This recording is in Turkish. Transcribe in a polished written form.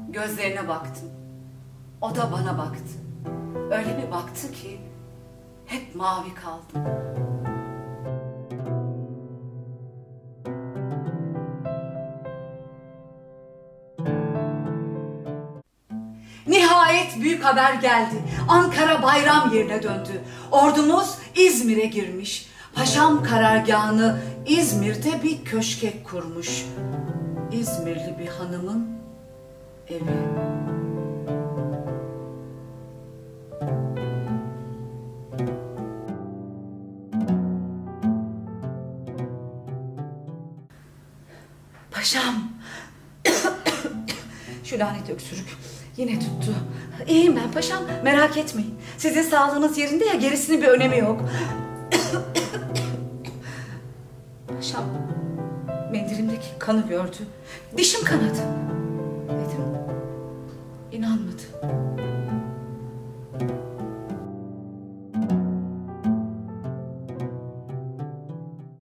Gözlerine baktım. O da bana baktı. Öyle bir baktı ki hep mavi kaldım. Nihayet büyük haber geldi. Ankara bayram yerine döndü. Ordumuz İzmir'e girmiş. Paşam karargahını İzmir'de bir köşke kurmuş. İzmirli bir hanımın evi. Paşam. Şu lanet öksürük yine tuttu. İyiyim ben paşam, merak etmeyin. Sizin sağlığınız yerinde ya, gerisinin bir önemi yok. Paşam, mendilimdeki kanı gördü. Dişim kanadı. Dedim, inanmadı.